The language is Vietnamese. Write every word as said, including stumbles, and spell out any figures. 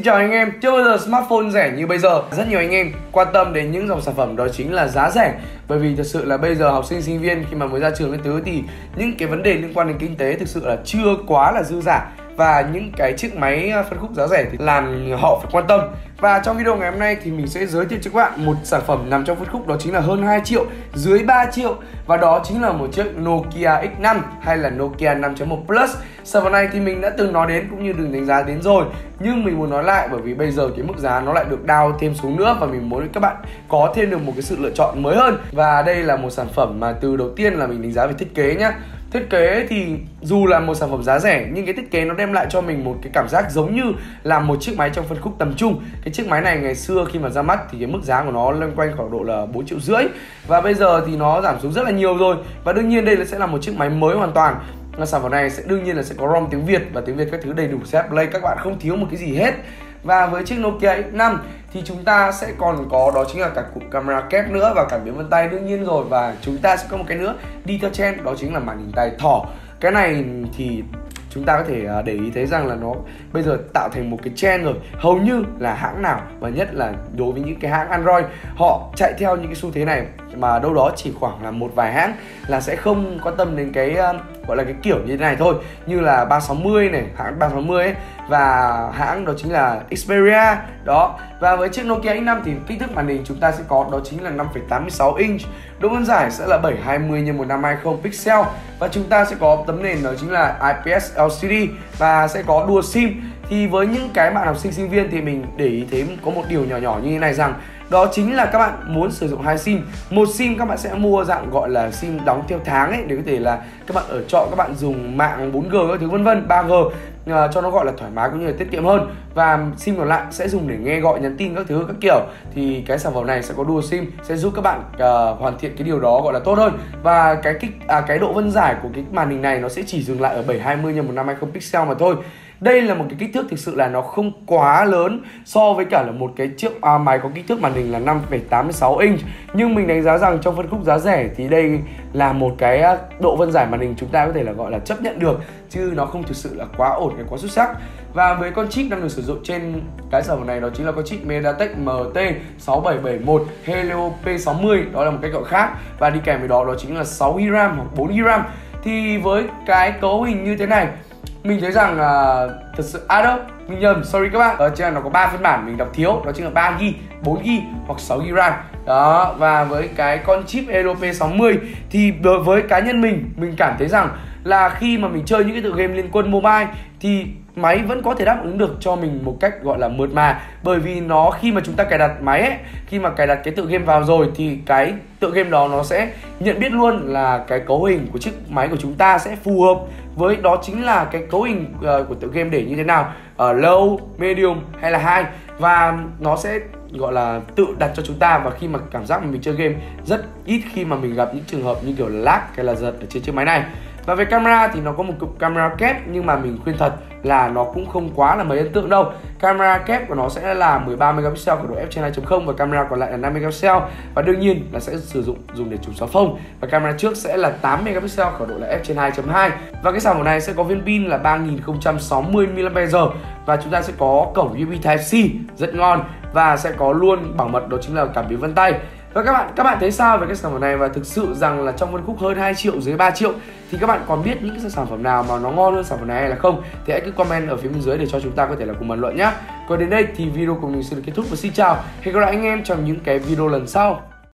chào anh em, chưa bao giờ smartphone rẻ như bây giờ. Rất nhiều anh em quan tâm đến những dòng sản phẩm đó chính là giá rẻ. Bởi vì thật sự là bây giờ học sinh sinh viên khi mà mới ra trường cái thứ thì những cái vấn đề liên quan đến kinh tế thực sự là chưa quá là dư dả. Và những cái chiếc máy phân khúc giá rẻ thì làm họ phải quan tâm. Và trong video ngày hôm nay thì mình sẽ giới thiệu cho các bạn một sản phẩm nằm trong phân khúc đó chính là hơn hai triệu, dưới ba triệu. Và đó chính là một chiếc Nokia X năm hay là Nokia năm chấm một Plus. Sản phẩm này thì mình đã từng nói đến cũng như đừng đánh giá đến rồi. Nhưng mình muốn nói lại bởi vì bây giờ cái mức giá nó lại được down thêm xuống nữa. Và mình muốn các bạn có thêm được một cái sự lựa chọn mới hơn. Và đây là một sản phẩm mà từ đầu tiên là mình đánh giá về thiết kế nhá. Thiết kế thì dù là một sản phẩm giá rẻ nhưng cái thiết kế nó đem lại cho mình một cái cảm giác giống như là một chiếc máy trong phân khúc tầm trung. Cái chiếc máy này ngày xưa khi mà ra mắt thì cái mức giá của nó loanh quanh khoảng độ là bốn triệu rưỡi. Và bây giờ thì nó giảm xuống rất là nhiều rồi. Và đương nhiên đây sẽ là một chiếc máy mới hoàn toàn. Sản phẩm này sẽ đương nhiên là sẽ có ROM tiếng Việt và tiếng Việt các thứ đầy đủ xê hát Play, các bạn không thiếu một cái gì hết. Và với chiếc Nokia X năm thì chúng ta sẽ còn có đó chính là cả cụm camera kép nữa và cảm biến vân tay đương nhiên rồi. Và chúng ta sẽ có một cái nữa đi theo trend, đó chính là màn hình tay thỏ. Cái này thì chúng ta có thể để ý thấy rằng là nó bây giờ tạo thành một cái trend rồi. Hầu như là hãng nào và nhất là đối với những cái hãng Android, họ chạy theo những cái xu thế này, mà đâu đó chỉ khoảng là một vài hãng là sẽ không quan tâm đến cái gọi là cái kiểu như thế này thôi. Như là ba sáu mươi này, hãng ba sáu mươi ấy, và hãng đó chính là Xperia đó. Và với chiếc Nokia X năm thì kích thước màn hình chúng ta sẽ có đó chính là năm phẩy tám mươi sáu inch, độ phân giải sẽ là bảy trăm hai mươi nhân một trăm hai mươi pixel, và chúng ta sẽ có tấm nền đó chính là i pê ét lờ xê đê và sẽ có dual sim. Thì với những cái bạn học sinh sinh viên thì mình để ý thấy có một điều nhỏ nhỏ như thế này, rằng đó chính là các bạn muốn sử dụng hai sim. Một sim các bạn sẽ mua dạng gọi là sim đóng theo tháng ấy, để có thể là các bạn ở trọ các bạn dùng mạng bốn G các thứ vân vân, ba G uh, cho nó gọi là thoải mái cũng như là tiết kiệm hơn. Và sim còn lại sẽ dùng để nghe gọi, nhắn tin các thứ các kiểu. Thì cái sản phẩm này sẽ có dual sim, sẽ giúp các bạn uh, hoàn thiện cái điều đó gọi là tốt hơn. Và cái kích à, cái độ phân giải của cái màn hình này nó sẽ chỉ dừng lại ở bảy trăm hai mươi nhân một trăm hai mươi pixel mà thôi. Đây là một cái kích thước thực sự là nó không quá lớn so với cả là một cái chiếc à, máy có kích thước màn hình là năm phẩy tám mươi sáu inch. Nhưng mình đánh giá rằng trong phân khúc giá rẻ thì đây là một cái độ phân giải màn hình chúng ta có thể là gọi là chấp nhận được, chứ nó không thực sự là quá ổn hay quá xuất sắc. Và với con chip đang được sử dụng trên cái sản phẩm này đó chính là con chip MediaTek M T sáu bảy bảy một Helio P sáu mươi, đó là một cách gọi khác. Và đi kèm với đó đó chính là sáu gi ga ram hoặc bốn gi ga ram. Thì với cái cấu hình như thế này mình thấy rằng uh, thật sự à đâu, mình nhầm, sorry các bạn. Ở trên nó có ba phiên bản mình đọc thiếu, đó chính là ba gi ga bai, bốn gi ga bai hoặc sáu gi ga ram. Đó, và với cái con chip Helio P sáu mươi thì đối với cá nhân mình, mình cảm thấy rằng là khi mà mình chơi những cái tựa game liên quân mobile thì máy vẫn có thể đáp ứng được cho mình một cách gọi là mượt mà. Bởi vì nó khi mà chúng ta cài đặt máy ấy, khi mà cài đặt cái tựa game vào rồi thì cái tựa game đó nó sẽ nhận biết luôn là cái cấu hình của chiếc máy của chúng ta sẽ phù hợp với đó chính là cái cấu hình uh, của tựa game để như thế nào, ở uh, low, medium hay là high, và nó sẽ gọi là tự đặt cho chúng ta. Và khi mà cảm giác mà mình chơi game rất ít khi mà mình gặp những trường hợp như kiểu là lag hay là giật ở trên chiếc máy này. Và về camera thì nó có một cụm camera kép, nhưng mà mình khuyên thật là nó cũng không quá là mấy ấn tượng đâu. Camera kép của nó sẽ là mười ba megapixel của độ f trên hai chấm không và camera còn lại là năm megapixel, và đương nhiên là sẽ sử dụng dùng để chụp xóa phông. Và camera trước sẽ là tám megapixel của độ là f trên hai chấm hai. Và cái sản phẩm này sẽ có viên pin là ba nghìn không trăm sáu mươi mi li am pe giờ, và chúng ta sẽ có cổng u ét bê Type-C rất ngon, và sẽ có luôn bảo mật đó chính là cảm biến vân tay. Và các bạn các bạn thấy sao về cái sản phẩm này? Và thực sự rằng là trong phân khúc hơn hai triệu, dưới ba triệu thì các bạn còn biết những cái sản phẩm nào mà nó ngon hơn sản phẩm này hay là không? Thì hãy cứ comment ở phía bên dưới để cho chúng ta có thể là cùng bàn luận nhé. Còn đến đây thì video của mình xin được kết thúc và xin chào. Hẹn gặp lại anh em trong những cái video lần sau.